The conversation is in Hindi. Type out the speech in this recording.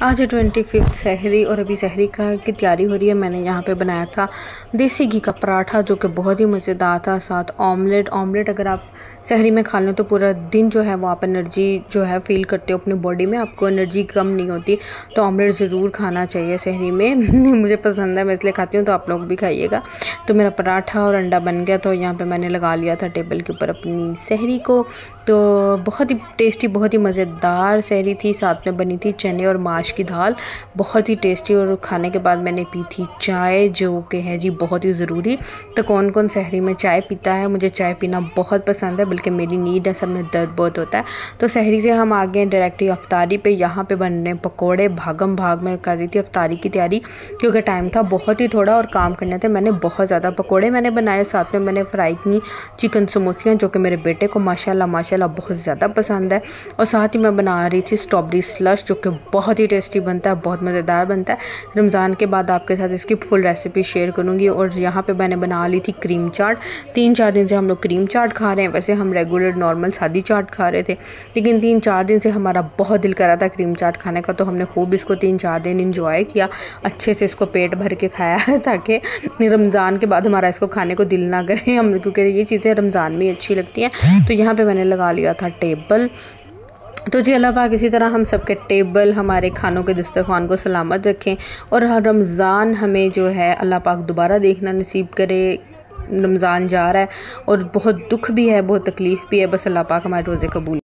आज है 25 सहरी और अभी सहरी की तैयारी हो रही है। मैंने यहाँ पे बनाया था देसी घी का पराठा जो कि बहुत ही मज़ेदार था, साथ ऑमलेट अगर आप सहरी में खा लें तो पूरा दिन जो है वो आप एनर्जी जो है फ़ील करते हो अपनी बॉडी में, आपको एनर्जी कम नहीं होती। तो ऑमलेट ज़रूर खाना चाहिए सहरी में मुझे पसंद है, मैं इसलिए खाती हूँ, तो आप लोग भी खाइएगा। तो मेरा पराठा और अंडा बन गया, तो यहाँ पर मैंने लगा लिया था टेबल के ऊपर अपनी सहरी को। तो बहुत ही टेस्टी, बहुत ही मज़ेदार सहरी थी। साथ में बनी थी चने और माश की दाल, बहुत ही टेस्टी। और खाने के बाद मैंने पी थी चाय, जो कि है जी बहुत ही ज़रूरी। तो कौन कौन सहरी में चाय पीता है? मुझे चाय पीना बहुत पसंद है, बल्कि मेरी नीड है, सब में दर्द बहुत होता है। तो सहरी से हम आ गए डायरेक्टली अफ्तारी पे। यहाँ पे बन रहे पकौड़े, भागम भाग में कर रही थी अफ्तारी की तैयारी, क्योंकि टाइम था बहुत ही थोड़ा और काम करने थे। मैंने बहुत ज़्यादा पकौड़े बनाए, साथ में मैंने फ्राई की चिकन समोसियाँ, जो कि मेरे बेटे को माशाल्लाह बहुत ज़्यादा पसंद है। और साथ ही मैं बना रही थी स्ट्रॉबेरी स्लश, जो कि बहुत ही टेस्टी बनता है, बहुत मज़ेदार बनता है। रमज़ान के बाद आपके साथ इसकी फुल रेसिपी शेयर करूँगी। और यहाँ पे मैंने बना ली थी क्रीम चाट। 3-4 दिन से हम लोग क्रीम चाट खा रहे हैं। वैसे हम रेगुलर नॉर्मल सादी चाट खा रहे थे, लेकिन 3-4 दिन से हमारा बहुत दिल कर रहा था क्रीम चाट खाने का, तो हमने खूब इसको 3-4 दिन इंजॉय किया, अच्छे से इसको पेट भर के खाया ताकि रमज़ान के बाद हमारा इसको खाने को दिल ना करे हम, क्योंकि ये चीज़ें रमज़ान में अच्छी लगती हैं। तो यहाँ पे मैंने लगा लिया था टेबल। तो जी अल्लाह पाक इसी तरह हम सबके टेबल, हमारे खानों के दस्तरखान को सलामत रखें। और रमज़ान हमें जो है अल्लाह पाक दोबारा देखना नसीब करे। रमज़ान जा रहा है और बहुत दुख भी है, बहुत तकलीफ़ भी है, बस अल्लाह पाक हमारे रोज़े कबूल